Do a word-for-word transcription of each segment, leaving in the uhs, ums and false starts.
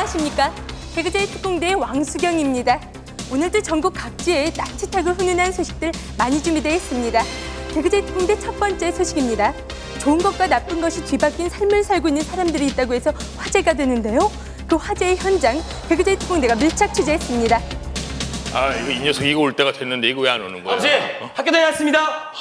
안녕하십니까. 개그제이 특공대의 왕수경입니다. 오늘도 전국 각지에 따뜻하고 훈훈한 소식들 많이 준비되어 있습니다. 개그제이 특공대 첫 번째 소식입니다. 좋은 것과 나쁜 것이 뒤바뀐 삶을 살고 있는 사람들이 있다고 해서 화제가 되는데요. 그 화제의 현장, 개그제이 특공대가 밀착 취재했습니다. 아, 이거 이 녀석 이거 올 때가 됐는데 이거 왜 안 오는 거야? 아버지, 어? 학교 다녀왔습니다.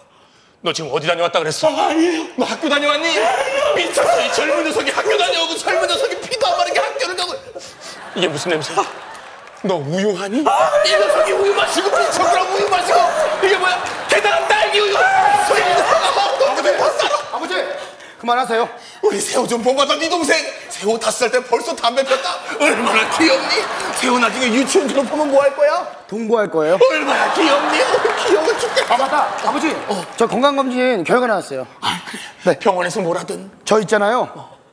너 지금 어디 다녀왔다 그랬어? 아, 아니에요. 너 학교 다녀왔니? 미쳤어. 이 젊은 녀석이 학교 다녀오고 젊은 녀석이 피도 안 마르게 학교를 가고. 이게 무슨 냄새야? 너 우유하니? 아, 이 녀석이 우유 마시고 미쳤구나. 우유 마시고. 이게 뭐야? 대단한 딸기 우유. 소리 아버지, 아버지, 그만하세요. 우리 세호 좀 본받아. 네 동생 세호 다섯 살 때 벌써 담배 폈다. 얼마나 귀엽니? 세호 나중에 유치원 졸업하면 뭐 할 거야? 동거할 거예요. 얼마나 귀엽니? 귀여워 죽겠다. 아, 맞다. 아버지, 어. 저 건강검진 결과 나왔어요. 아, 그래? 네. 병원에서 뭐라든. 저 있잖아요.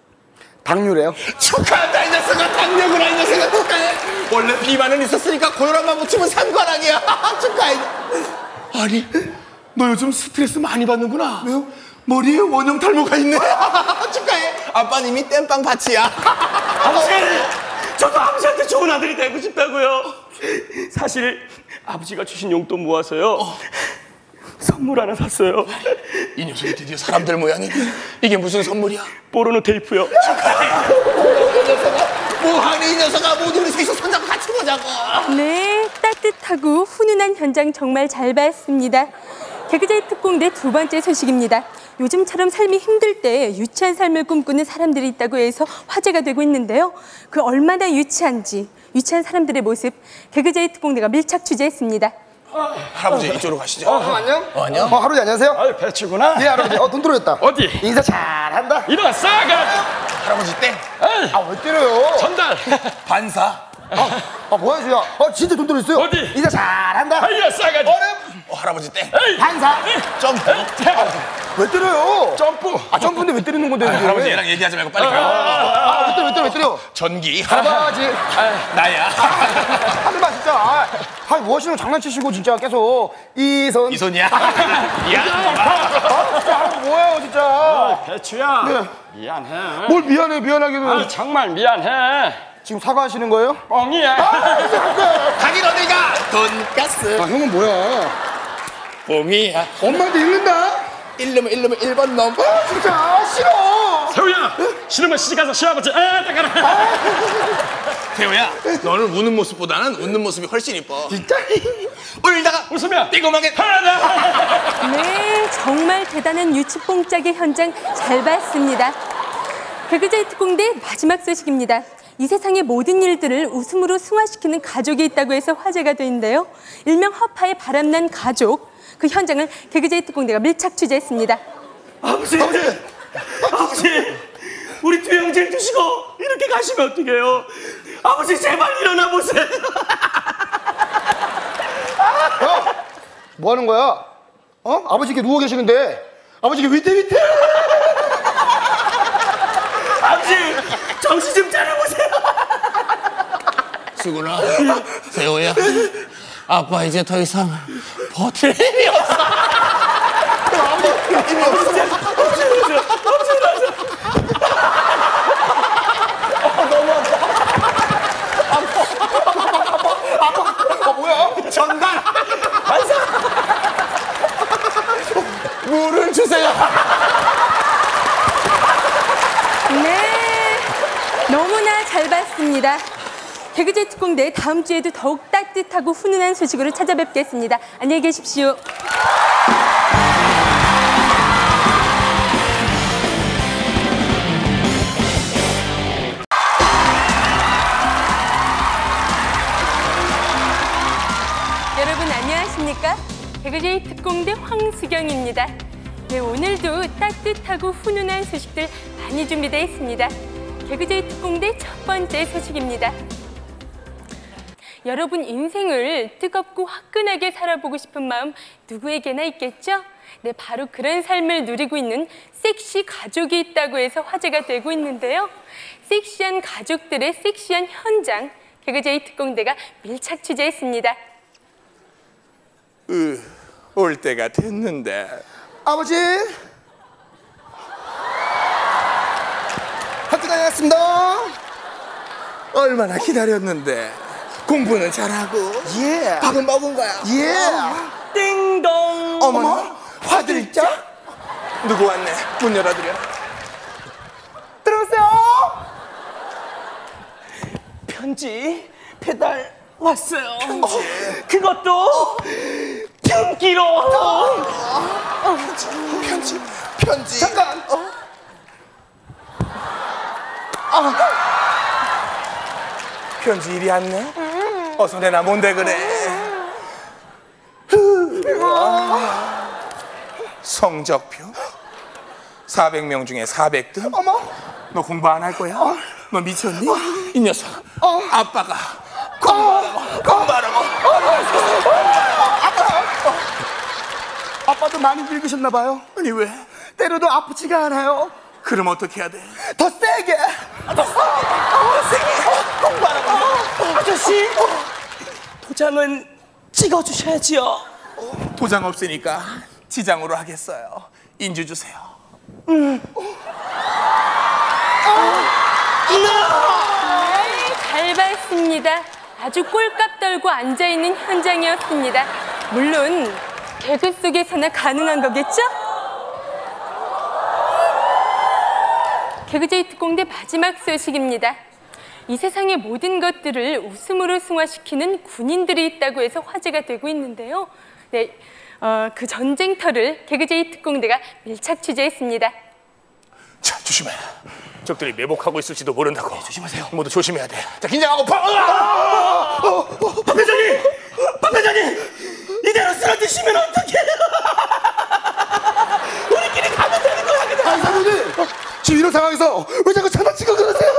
당뇨래요. 축하한다. 이 녀석아. 당뇨구나. 이 녀석아. 축하해. 원래 비만은 있었으니까 고혈압만 붙이면 상관아니야. 축하해. 아니, 너 요즘 스트레스 많이 받는구나. 왜요? 머리에 원형 탈모가 있네. 축하해. 아빠는 이미 땜빵 밭이야. 아버지, 저도 아버지한테 좋은 아들이 되고 싶다고요. 사실 아버지가 주신 용돈 모아서요. 어. 선물 하나 샀어요. 이 녀석이 드디어 사람들 모양이니. 이게 무슨 선물이야? 포르노 테이프요. 축하해. 이 녀석아. 뭐하니 이 녀석아. 모두 우리 셋이서 손잡고 같이 보자고. 네, 따뜻하고 훈훈한 현장 정말 잘 봤습니다. 개그제이 특공대 두 번째 소식입니다. 요즘처럼 삶이 힘들 때 유치한 삶을 꿈꾸는 사람들이 있다고 해서 화제가 되고 있는데요. 그 얼마나 유치한지, 유치한 사람들의 모습, 개그제이 특공대가 밀착 취재했습니다. 어, 할아버지 이쪽으로 가시죠. 어, 형 안녕? 어, 안녕? 어, 할아버지 안녕하세요? 아유, 배추구나. 예, 할아버지. 어, 돈 들어왔다. 어디? 인사 잘한다. 이리 싸가. 할아버지 땡. 아, 왜 때려요? 전달. 반사. 아, 아 뭐야, 주야? 어, 진짜 돈 들어있어요? 어디? 인사 잘한다. 아이야 싸가지. 얼음. 어, 할아버지 땡. 반사. 점프. 왜 때려요? 점프. 아, 점프인데 왜 때리는 건데? 아, 이게? 할아버지 얘랑 얘기하지 말고 빨리 가요. 아, 왜 때려, 왜 때려, 왜 때려? 전기. 할아버지. 나야. 하늘봐, 진짜. 아, 아니, 뭐 하시는 거 장난치시고, 진짜 계속. 이손. 이 손이야. 야. 아, 진짜, 할아버지 뭐예요, 진짜. 배추야. 네. 미안해. 뭘 미안해, 미안하기는. 아, 정말 미안해. 지금 사과하시는 거예요? 뻥이야. 가긴 어딜 가? 돈가스. 아, 형은 뭐야? 뽕이야. 엄마한테 읽는다? 일르면 일르면 일 번 넘. 아, 진짜 싫어. 세우야. 싫으면 시집가서 시아버지 에 따가라. 태호야, 너는 우는 모습보다는 웃는 모습이 훨씬 이뻐. 진짜? 울다가 웃으면 띠고하게 하나. 네, 정말 대단한 유치뽕짝의 현장 잘 봤습니다. 개그제이 특공대 마지막 소식입니다. 이 세상의 모든 일들을 웃음으로 승화시키는 가족이 있다고 해서 화제가 되는데요. 일명 허파의 바람난 가족, 그 현장을 개그제이 특공대가 밀착 취재했습니다. 아버지, 아버지, 아버지, 우리 두 형제를 두시고 이렇게 가시면 어떡해요? 아버지 제발 일어나 보세요. 형, 뭐 하는 거야? 어? 아버지 이렇게 누워 계시는데 아버지 이게 위태위태. 아버지 정신 좀 차려보세요. 수근아, 세호야, 아빠 이제 더 이상 버틸 힘이 없어. 아버지 힘이 없어. 너무 아파. 아파. 아파. 아, 뭐야? 전달. 반사. 물을 주세요. 네, 너무나 잘 봤습니다. 개그제이 특공대 다음 주에도 더욱 따뜻하고 훈훈한 소식으로 찾아뵙겠습니다. 안녕히 계십시오. 여러분 안녕하십니까? 개그제이 특공대 황수경입니다. 네, 오늘도 따뜻하고 훈훈한 소식들 많이 준비되어 있습니다. 개그제이 특공대 첫 번째 소식입니다. 여러분 인생을 뜨겁고 화끈하게 살아보고 싶은 마음 누구에게나 있겠죠? 네, 바로 그런 삶을 누리고 있는 섹시 가족이 있다고 해서 화제가 되고 있는데요. 섹시한 가족들의 섹시한 현장, 개그제이 특공대가 밀착 취재했습니다. 으, 올 때가 됐는데. 아버지. 학교 다녀왔습니다. 얼마나 기다렸는데. 공부는 잘하고 예. 밥은 먹은 거야. 예. 띵동. 어머나 화들짝. 누구 왔네. 문 열어드려. 들어오세요. 편지 배달 왔어요. 편지. 그것도 편기로. 편지 편지. 잠깐. 어? 아. 편지 이리 왔네. 어서 내놔. 뭔데 그래. 성적표 사백 명 중에 사백 등. 어머. 너 공부 안 할 거야? 너 미쳤니? 이 녀석. 아빠가 공부하라고. 공부하라고. 아빠도 많이 늙으셨나 봐요. 아니 왜? 때려도 아프지가 않아요. 그럼 어떻게 해야 돼? 더 세게. 아저씨 도장은 찍어주셔야지요. 도장 없으니까 지장으로 하겠어요. 인주 주세요. 네, 잘 봤습니다. 아주 꼴값 떨고 앉아있는 현장이었습니다. 물론 개그 속에서나 가능한 거겠죠? 개그제이 특공대 마지막 소식입니다. 이 세상의 모든 것들을 웃음으로 승화시키는 군인들이 있다고 해서 화제가 되고 있는데요. 네, 어, 그 전쟁터를 개그제이 특공대가 밀착 취재했습니다. 자, 조심해. 적들이 매복하고 있을지도 모른다고. 네, 조심하세요. 모두 조심해야 돼. 자, 긴장하고 파. 으아! 박 회장님! 박 회장님! 이대로 쓰러지시면 어떡해요? 우리끼리 가면 되는 거야 그냥. 아니 사모님. 지금 이런 상황에서 왜 자꾸 장난치고 그러세요?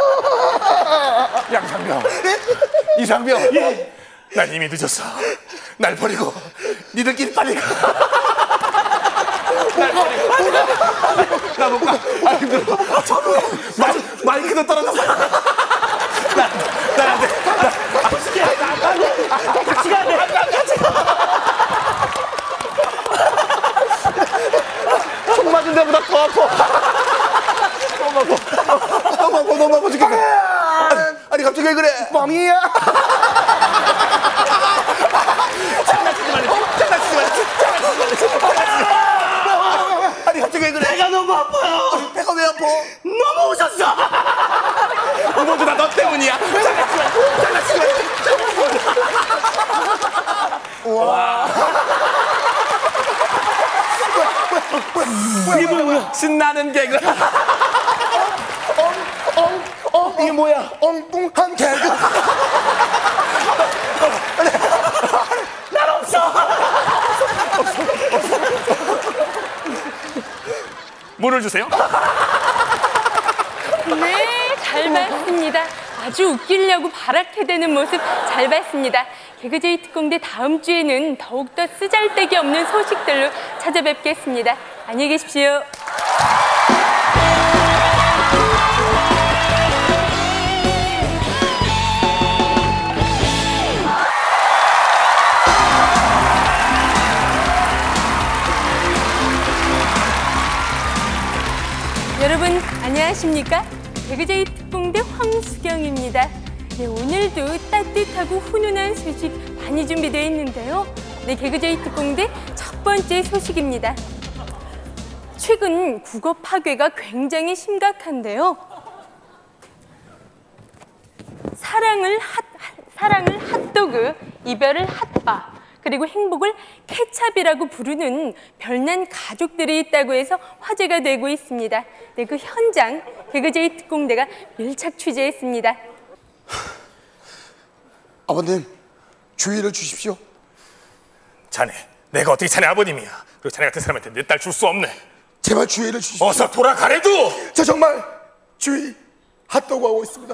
양상병. 이상병. 예. 난 이미 늦었어. 날 버리고 니들끼리 빨리 가. 날 버리고. 나 못 가. 아 힘들어. 마이, 마이크도 떨어졌어. 나, 나 안 돼. 같이 가야 돼. 같이 가야 돼. 같이 가. 총 맞은 데보다 더 아파. 너무 아파. 너무 아파. 너무 아파 죽겠어. 아니, 아니 갑자기 왜 그래? 뻥이야. 장난치지 말래. 장난치지 말래. 장난치지 말래. 아니 갑자기 왜 그래? 배가 너무 아파요. 배가 왜 아파? 너무 오셨어. 모두 다 너 때문이야. 장난치지 말래. 장난치지 말래. 와. 이게 뭐야 뭐야? 신나는 개그. 엉, 엉, 이게 뭐야? 엉뚱한 개그. 난 없어. 물을 주세요. 네, 잘 봤습니다. 아주 웃기려고 바라게 되는 모습 잘 봤습니다. 개그제이 특공대 다음 주에는 더욱더 쓰잘데기 없는 소식들로 찾아뵙겠습니다. 안녕히 계십시오. 여러분 안녕하십니까? 개그제이 특공대 황수경입니다. 네, 오늘도 따뜻하고 훈훈한 소식 많이 준비되어 있는데요. 네, 개그제이 특공대 첫 번째 소식입니다. 최근 국어 파괴가 굉장히 심각한데요. 사랑을 핫, 사랑을 핫도그, 이별을 핫바, 그리고 행복을 케찹이라고 부르는 별난 가족들이 있다고 해서 화제가 되고 있습니다. 네, 그 현장 개그제이 특공대가 밀착 취재했습니다. 아버님, 주의를 주십시오. 자네, 내가 어떻게 자네 아버님이야. 그리고 자네 같은 사람한테 내 딸 줄 수 없네. 제발 주의를 주십시오. 어서 돌아가래도. 저 정말 주의 핫도그 하고 있습니다.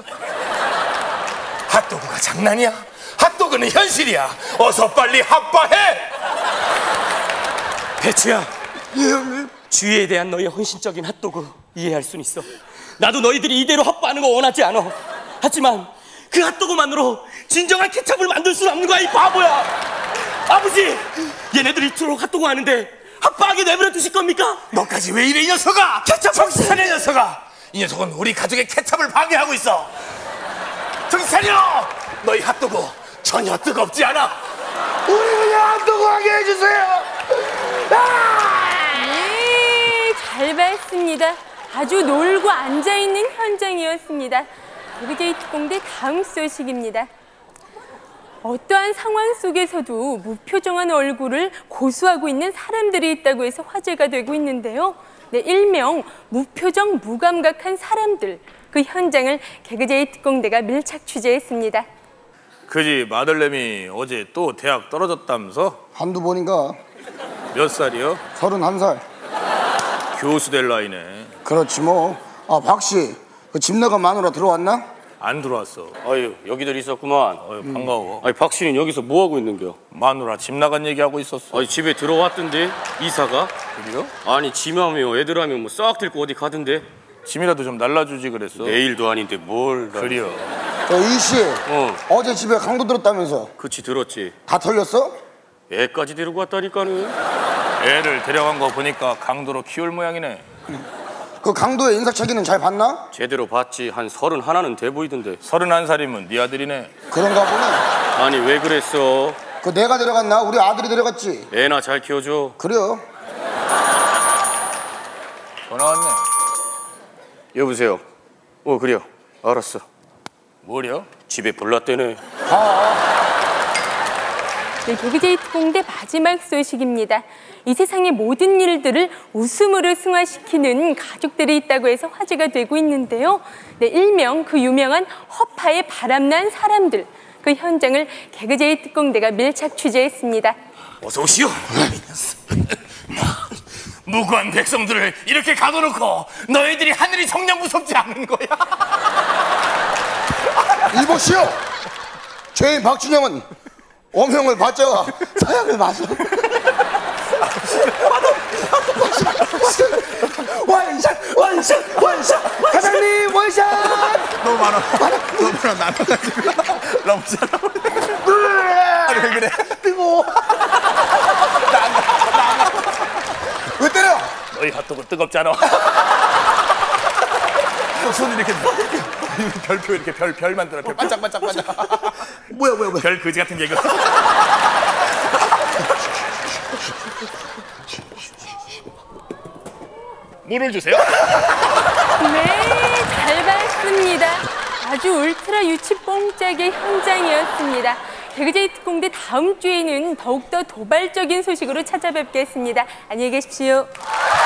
핫도그가 장난이야? 핫도그는 현실이야. 어서 빨리 핫바해. 배추야, 예, 형님. 주위에 대한 너의 헌신적인 핫도그 이해할 순 있어. 나도 너희들이 이대로 핫바하는 거 원하지 않아. 하지만 그 핫도그만으로 진정한 케찹을 만들 수 없는 거야, 이 바보야. 아버지, 얘네들이 이토록 핫도그 하는데 핫바하게 내버려 두실 겁니까? 너까지 왜 이래 이 녀석아. 케찹 정신 차려 이 녀석아. 이 녀석은 우리 가족의 케찹을 방해하고 있어. 정신 차려! 너희 핫도그 전혀 뜨겁지 않아. 우리 그냥 핫도그하게 해주세요. 아! 네, 잘 봤습니다. 아주 놀고 앉아있는 현장이었습니다. 개그제이 특공대 다음 소식입니다. 어떠한 상황 속에서도 무표정한 얼굴을 고수하고 있는 사람들이 있다고 해서 화제가 되고 있는데요. 네, 일명 무표정 무감각한 사람들, 그 현장을 개그제이 특공대가 밀착 취재했습니다. 그 집 아들내미 어제 또 대학 떨어졌다면서? 한두 번인가? 몇 살이요? 서른한 살. 교수 될 나이네. 그렇지 뭐. 아, 박씨, 그 집 나간 마누라 들어왔나? 안 들어왔어. 아유, 여기들 있었구만. 어휴, 반가워. 아니, 박 씨는 여기서 뭐 하고 있는겨? 마누라 집 나간 얘기하고 있었어. 아니, 집에 들어왔던데 이사가? 그래요? 아니, 짐하며 애들하며 뭐 싹 들고 어디 가던데? 짐이라도 좀 날라주지 그랬어. 내일도 아닌데 뭘? 날- 그래요. 저 이씨, 어, 어제 집에 강도 들었다면서 그치 들었지. 다 털렸어? 애까지 데리고 왔다니까는. 애를 데려간 거 보니까 강도로 키울 모양이네. 그 강도의 인사착의는 잘 봤나? 제대로 봤지. 한 서른 하나는 돼 보이던데. 서른한 살이면 네 아들이네. 그런가 보네. 아니, 왜 그랬어? 그 내가 데려갔나? 우리 아들이 데려갔지. 애나 잘 키워줘. 그래요. 전화 왔네. 여보세요. 어, 그래요. 알았어. 뭐려? 집에 불났대네. 네, 개그제이 특공대 마지막 소식입니다. 이 세상의 모든 일들을 웃음으로 승화시키는 가족들이 있다고 해서 화제가 되고 있는데요. 네, 일명 그 유명한 허파에 바람난 사람들, 그 현장을 개그제이 특공대가 밀착 취재했습니다. 어서 오시오. 무고한 백성들을 이렇게 가둬놓고 너희들이 하늘이 정녕 무섭지 않은 거야? 이보시오. 죄인 박준영은 어명을 받자가 사약을 마셔. 원샷 원샷 원샷 사장님 원샷. 너무 많아. 너무 많아. 나눠가지고. 너무 잘하고. 아니 왜 그래? 뜨거워. 왜 때려? 너희 핫도그 뜨겁지 않아? 손 이렇게 별표 이렇게 별 별 만들어. 별 반짝반짝 반짝. 뭐야 뭐야 뭐야. 별 그지 같은 개그. 물을 주세요. 네, 잘 봤습니다. 아주 울트라 유치 뽕짝의 현장이었습니다. 개그제이 특공대 다음 주에는 더욱더 도발적인 소식으로 찾아뵙겠습니다. 안녕히 계십시오.